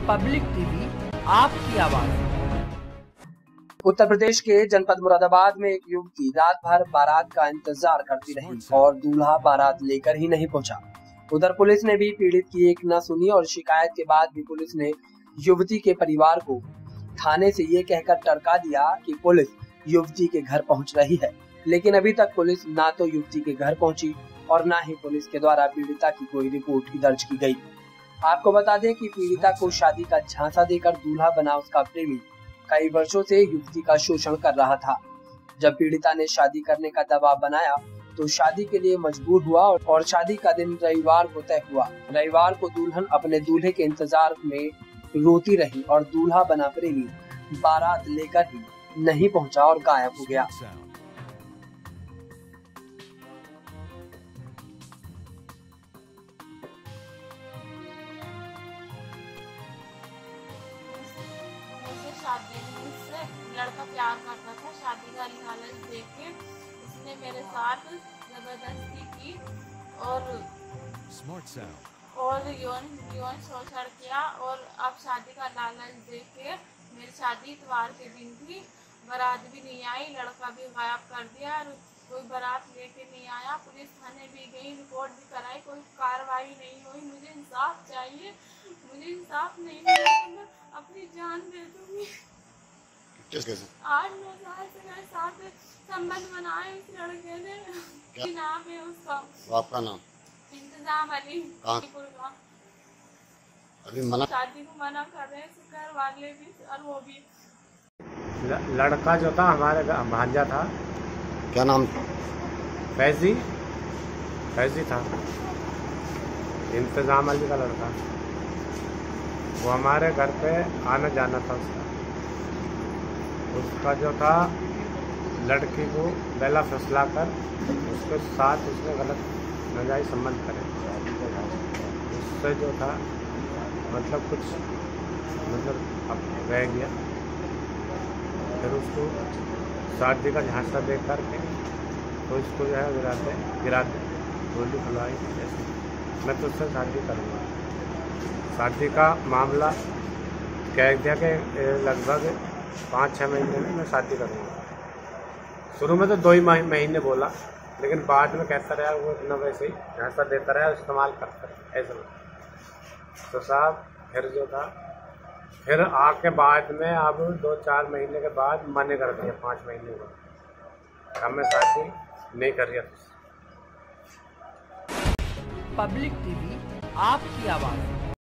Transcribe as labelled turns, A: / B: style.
A: Public TV आपकी आवाज।
B: उत्तर प्रदेश के जनपद मुरादाबाद में एक युवती रात भर बारात का इंतजार करती रही और दूल्हा बारात लेकर ही नहीं पहुंचा। उधर पुलिस ने भी पीड़ित की एक न सुनी और शिकायत के बाद भी पुलिस ने युवती के परिवार को थाने से ये कहकर टरका दिया कि पुलिस युवती के घर पहुंच रही है, लेकिन अभी तक पुलिस ना तो युवती के घर पहुंची और ना ही पुलिस के द्वारा पीड़िता की कोई रिपोर्ट दर्ज की गई। आपको बता दें कि पीड़िता को शादी का झांसा देकर दूल्हा बना उसका प्रेमी कई वर्षों से युवती का शोषण कर रहा था। जब पीड़िता ने शादी करने का दबाव बनाया तो शादी के लिए मजबूर हुआ और शादी का दिन रविवार को तय हुआ। रविवार को दुल्हन अपने दूल्हे के इंतजार में रोती रही और दूल्हा बना प्रेमी बारात लेकर ही नहीं पहुंचा और गायब हो गया।
C: शादी में मुझसे लड़का प्यार करता था। शादी का लालच देख के उसने मेरे साथ जबरदस्ती की और यौन शोषण किया। और अब शादी का लालच देख के मेरी शादी इतवार के दिन थी, बारात भी नहीं आई, लड़का भी गायब कर दिया और कोई बारात लेके नहीं आया। पुलिस थाने भी गई, रिपोर्ट भी कराई, कोई कार्रवाई नहीं हुई। मुझे इंसाफ चाहिए, मुझे इंसाफ नहीं मिला तो मैं अपनी जान दे दूंगी। 8-9 साल से मेरे साथ संबंध बनाए इस लड़के ने। क्या नाम है उसका?
D: आपका नाम?
C: इंतजाम अली का।
D: अभी मना
C: शादी को मना कर रहे हैं घर वाले भी और वो भी।
E: लड़का जो था हमारे भांजा था।
D: क्या नाम?
E: फैजी था, इंतजाम अली का लड़का। वो हमारे घर पे आना जाना था उसका जो था लड़की को बेला फसला कर उसके साथ उसने गलत नाजायज संबंध करे। उससे जो था मतलब कुछ अब रह गया। फिर उसको शादी का झांसा दे करके तो इसको जो है गिराते गोली खुलवाई। जैसे मैं तुझसे शादी करूँगा, शादी का मामला कह दिया कि लगभग 5-6 महीने में मैं शादी करूँगा। शुरू में तो 2 ही महीने बोला, लेकिन बाद में कहता रहा वो इतना वैसे ही झांसा देता रहा, इस्तेमाल करता रहा ऐसा। तो साहब फिर जो था फिर आके बाद में अब 2-4 महीने के बाद मने कर दिया। 5 महीने बाद अब मैं शादी नहीं कर रहा।
A: पब्लिक टीवी आपकी आवाज।